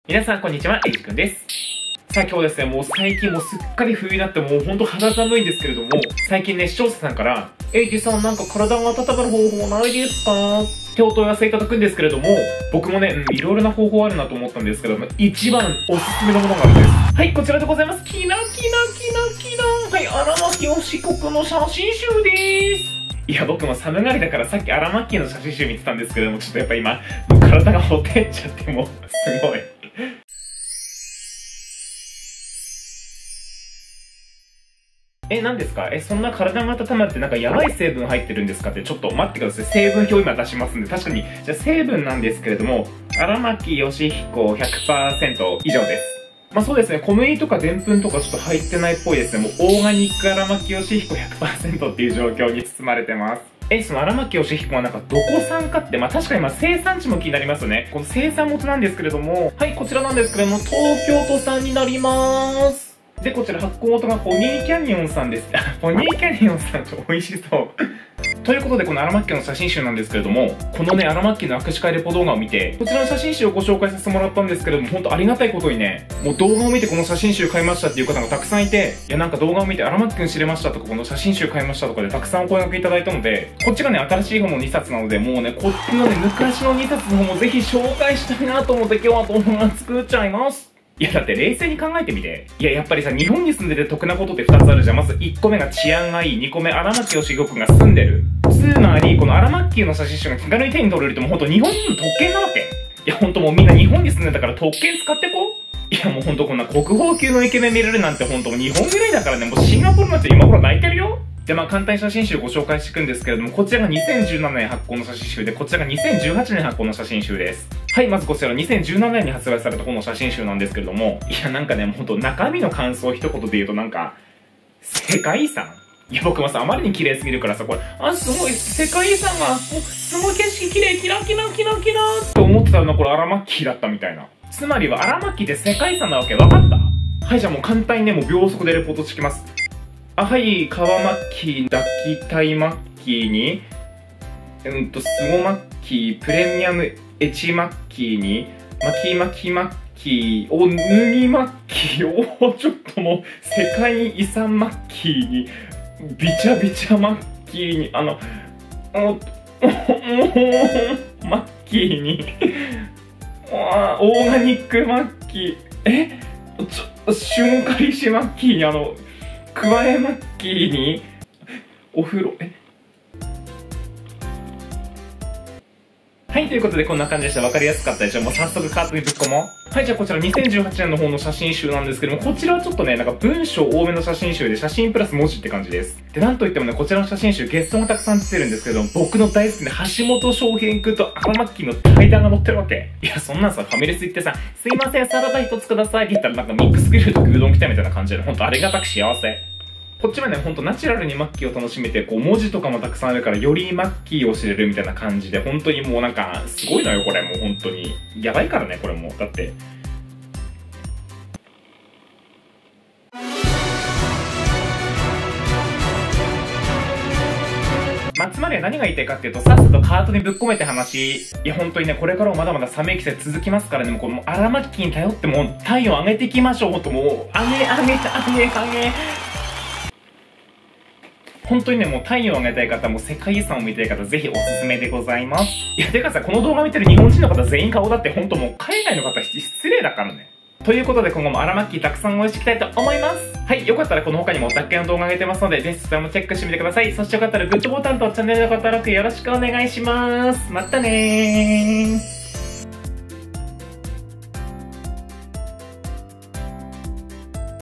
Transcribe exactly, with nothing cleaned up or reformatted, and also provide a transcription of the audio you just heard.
皆さんこんにちは、エイジくんです。さあ今日ですね、もう最近もうすっかり冬になってもうほんと肌寒いんですけれども、最近ね、視聴者さんから、エイジさんなんか体が温まる方法ないですかってお問い合わせいただくんですけれども、僕もね、うん、いろいろな方法あるなと思ったんですけども、一番おすすめのものがあるんです。はい、こちらでございます。キラキラキラキラはい、荒牧よしこくんの写真集でーす。いや、僕も寒がりだからさっき荒牧の写真集見てたんですけども、ちょっとやっぱ今、もう体がほてっちゃってもう、すごい。え、何ですかえ、そんな体が温まってなんかやばい成分入ってるんですかってちょっと待ってください。成分表今出しますんで、確かに。じゃあ成分なんですけれども、荒牧義彦 ひゃくパーセント 以上です。まあそうですね、小麦とかでんぷんとかちょっと入ってないっぽいですね。もうオーガニック荒牧義彦 ひゃくパーセント っていう状況に包まれてます。え、その荒牧義彦はなんかどこ産かって、まあ確かにまあ生産地も気になりますよね。この生産元なんですけれども、はい、こちらなんですけれども、東京都産になります。で、こちら発行元がポニーキャニオンさんです。ポニーキャニオンさんと美味しそう。ということで、この荒牧家の写真集なんですけれども、このね、荒牧家の握手会レポ動画を見て、こちらの写真集をご紹介させてもらったんですけれども、ほんとありがたいことにね、もう動画を見てこの写真集買いましたっていう方がたくさんいて、いやなんか動画を見て荒牧くん知れましたとか、この写真集買いましたとかでたくさんお声掛けいただいたので、こっちがね、新しい方のにさつなので、もうね、こっちのね、昔のにさつの方もぜひ紹介したいなと思って今日は動画作っちゃいます。いやだって冷静に考えてみて。いややっぱりさ、日本に住んでて得なことってふたつあるじゃん。まずいっこめが治安がいい。にこめ荒牧義彦くんが住んでる。つまり、この荒牧の写真集が気軽に手に取れるってもうほんと日本人の特権なわけ。いやほんともうみんな日本に住んでたから特権使ってこう。いやもうほんとこんな国宝級のイケメン見れるなんてほんともう日本ぐらいだからね、もうシンガポールの人今頃泣いてるよ。で、まあ簡単に写真集をご紹介していくんですけれども、こちらがにせんじゅうななねん発行の写真集で、こちらがにせんじゅうはちねん発行の写真集です。はい、まずこちらにせんじゅうななねんに発売されたこの写真集なんですけれども、いやなんかね、ほんと中身の感想を一言で言うとなんか、世界遺産いや僕もさ、あまりに綺麗すぎるからさ、これ、あ、すごい、世界遺産が、もう、すごい景色綺麗、キラキラキラキラって思ってたのこれ荒牧だったみたいな。つまりは荒牧って世界遺産なわけ、わかった？はい、じゃあもう簡単にね、もう秒速でレポートしてきます。あ、はい、川巻、抱きたいマッキーに、うんと、スゴマッキー、プレミアムエチマッキーに、巻き巻きマッキー、お、脱ぎマッキー、お、ちょっともう、世界遺産マッキーに、ビチャビチャマッキーに、あの、お、お、お、マッキーに、オーガニックマッキー、えちょ、春夏リシマッキーに、あの、クワエマッキーに、お風呂、えはい、ということでこんな感じでした。わかりやすかったでしょ。もう早速カートにぶっ込もう。はい、じゃあこちらにせんじゅうはちねんの方の写真集なんですけども、こちらはちょっとね、なんか文章多めの写真集で写真プラス文字って感じです。で、なんといってもね、こちらの写真集ゲストもたくさん出てるんですけど、僕の大好きな橋本翔平くんと荒牧の対談が載ってるわけ。いや、そんなんさ、ファミレス行ってさ、すいません、サラダ一つくださいって言ったらなんかミックスグリルと牛丼来たみたいな感じで、ほんとありがたく幸せ。こっちはね、ほんとナチュラルにマッキーを楽しめて、こう文字とかもたくさんあるから、よりマッキーを知れるみたいな感じで、本当にもうなんか、すごいのよ、これ。もう本当に。やばいからね、これもう。だって。まあ、つまりは何が言いたいかっていうと、さっさとカートにぶっ込めて話。いや、本当にね、これからもまだまだ寒い季節続きますからね、もうこの荒牧に頼ってもう体温上げていきましょう。ほんともう、上げ、上げ、上げ、上げ。本当にね、もう体温を上げたい方、もう世界遺産を見たい方、ぜひおすすめでございます。いや、てかさ、この動画見てる日本人の方全員顔だって本当もう海外の方失礼だからね。ということで今後も荒牧たくさん応援していきたいと思います。はい、よかったらこの他にもおたっけの動画上げてますので、ぜひそちらもチェックしてみてください。そしてよかったらグッドボタンとチャンネルの登録よろしくお願いします。またねー。